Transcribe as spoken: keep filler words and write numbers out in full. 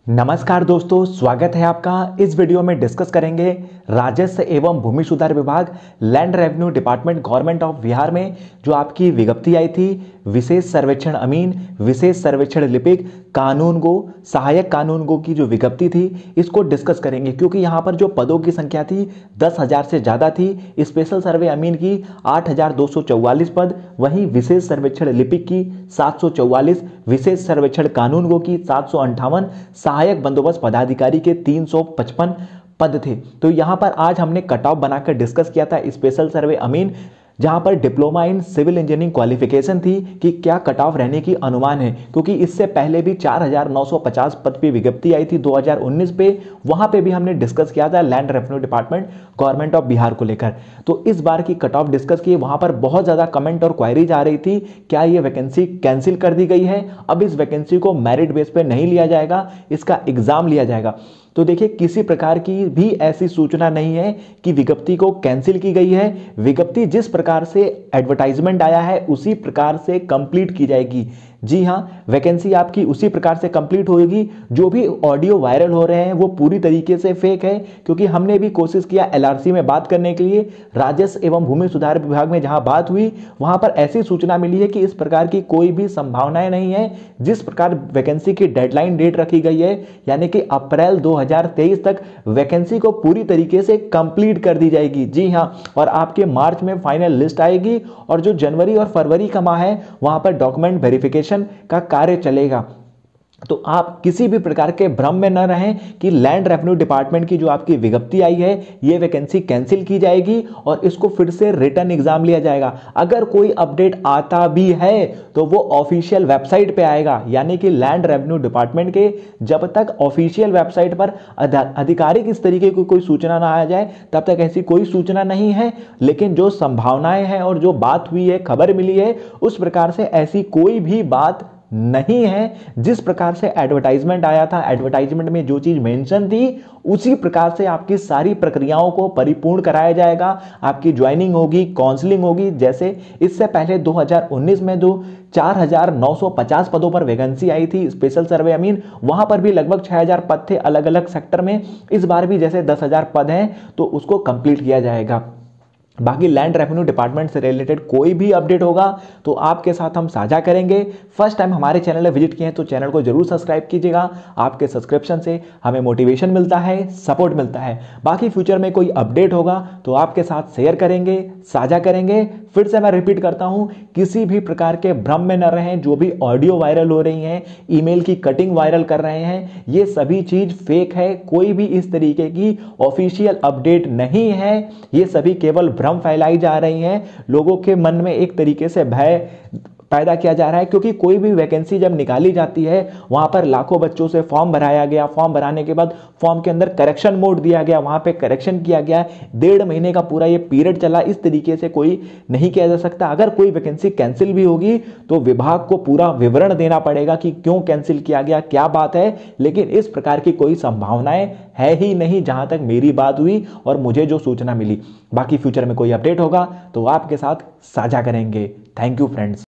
नमस्कार दोस्तों, स्वागत है आपका। इस वीडियो में डिस्कस करेंगे राजस्व एवं भूमि सुधार विभाग land revenue department government of Bihar में जो आपकी विज्ञप्ति आई थी, विशेष सर्वेक्षण अमीन, विशेष सर्वेक्षण लिपिक, कानून गो, सहायक कानून गो की जो विज्ञप्ति थी इसको डिस्कस करेंगे। क्योंकि यहाँ पर जो पदों की संख्या थी दस हजार से ज़्यादा थी। स्पेशल सर्वे अमीन की आठ हजार दो सौ चौवालीस पद, वहीं विशेष सर्वेक्षण लिपिक की सात सौ चौवालीस, विशेष सर्वेक्षण कानून गो की सात सौ अंठावन, सहायक बंदोबस्त पदाधिकारी के तीन सौ पचपन पद थे। तो यहां पर आज हमने कट ऑफ बनाकर डिस्कस किया था स्पेशल सर्वे अमीन, जहां पर diploma in civil engineering qualification थी कि क्या कट ऑफ रहने की अनुमान है। क्योंकि इससे पहले भी चार हजार नौ सौ पचास पद पे विज्ञप्ति आई थी दो हज़ार उन्नीस पे, वहां पे भी हमने डिस्कस किया था land revenue department government of Bihar को लेकर। तो इस बार की कट ऑफ डिस्कस की, वहां पर बहुत ज्यादा कमेंट और क्वायरीज आ रही थी, क्या ये वैकेंसी कैंसिल कर दी गई है, अब इस वैकेंसी को मेरिट बेस पे नहीं लिया जाएगा, इसका एग्जाम लिया जाएगा। तो देखिए, किसी प्रकार की भी ऐसी सूचना नहीं है कि विज्ञप्ति को कैंसिल की गई है। विज्ञप्ति जिस प्रकार से एडवर्टाइजमेंट आया है उसी प्रकार से कंप्लीट की जाएगी। जी हाँ, वैकेंसी आपकी उसी प्रकार से कंप्लीट होगी। जो भी ऑडियो वायरल हो रहे हैं वो पूरी तरीके से फेक है। क्योंकि हमने भी कोशिश किया एलआरसी में बात करने के लिए, राजस्व एवं भूमि सुधार विभाग में जहां बात हुई वहां पर ऐसी सूचना मिली है कि इस प्रकार की कोई भी संभावनाएं नहीं है। जिस प्रकार वैकेंसी की डेडलाइन डेट रखी गई है, यानी कि अप्रैल दो हजार तेईस तक वैकेंसी को पूरी तरीके से कंप्लीट कर दी जाएगी। जी हाँ, और आपके मार्च में फाइनल लिस्ट आएगी और जो जनवरी और फरवरी का माह है वहां पर डॉक्यूमेंट वेरिफिकेशन का कार्य चलेगा। तो आप किसी भी प्रकार के भ्रम में न रहें कि लैंड रेवेन्यू डिपार्टमेंट की जो आपकी विज्ञप्ति आई है ये वैकेंसी कैंसिल की जाएगी और इसको फिर से रिटर्न एग्जाम लिया जाएगा। अगर कोई अपडेट आता भी है तो वो ऑफिशियल वेबसाइट पे आएगा, यानी कि लैंड रेवेन्यू डिपार्टमेंट के जब तक ऑफिशियल वेबसाइट पर आधिकारिक इस तरीके की कोई सूचना ना आ जाए तब तक ऐसी कोई सूचना नहीं है। लेकिन जो संभावनाएं हैं और जो बात हुई है, खबर मिली है, उस प्रकार से ऐसी कोई भी बात नहीं है। जिस प्रकार से एडवर्टाइजमेंट आया था, एडवर्टाइजमेंट में जो चीज मेंशन थी उसी प्रकार से आपकी सारी प्रक्रियाओं को परिपूर्ण कराया जाएगा। आपकी ज्वाइनिंग होगी, काउंसलिंग होगी। जैसे इससे पहले दो हज़ार उन्नीस में जो चार हजार नौ सौ पचास पदों पर वैकेंसी आई थी स्पेशल सर्वे अमीन, वहां पर भी लगभग छह हजार पद थे अलग अलग सेक्टर में। इस बार भी जैसे दस हजार पद हैं तो उसको कंप्लीट किया जाएगा। बाकी लैंड रेवेन्यू डिपार्टमेंट से रिलेटेड कोई भी अपडेट होगा तो आपके साथ हम साझा करेंगे। फर्स्ट टाइम हमारे चैनल में विजिट किए हैं तो चैनल को जरूर सब्सक्राइब कीजिएगा। आपके सब्सक्रिप्शन से हमें मोटिवेशन मिलता है, सपोर्ट मिलता है। बाकी फ्यूचर में कोई अपडेट होगा तो आपके साथ शेयर करेंगे, साझा करेंगे। फिर से मैं रिपीट करता हूं, किसी भी प्रकार के भ्रम में न रहें। जो भी ऑडियो वायरल हो रही हैं, ईमेल की कटिंग वायरल कर रहे हैं, ये सभी चीज फेक है। कोई भी इस तरीके की ऑफिशियल अपडेट नहीं है। ये सभी केवल भ्रम फैलाई जा रही हैं। लोगों के मन में एक तरीके से भय पैदा किया जा रहा है। क्योंकि कोई भी वैकेंसी जब निकाली जाती है वहां पर लाखों बच्चों से फॉर्म भराया गया, फॉर्म भराने के बाद फॉर्म के अंदर करेक्शन मोड दिया गया, वहां पे करेक्शन किया गया, डेढ़ महीने का पूरा ये पीरियड चला। इस तरीके से कोई नहीं किया जा सकता। अगर कोई वैकेंसी कैंसिल भी होगी तो विभाग को पूरा विवरण देना पड़ेगा कि क्यों कैंसिल किया गया, क्या बात है। लेकिन इस प्रकार की कोई संभावनाएं है ही नहीं जहां तक मेरी बात हुई और मुझे जो सूचना मिली। बाकी फ्यूचर में कोई अपडेट होगा तो आपके साथ साझा करेंगे। Thank you friends.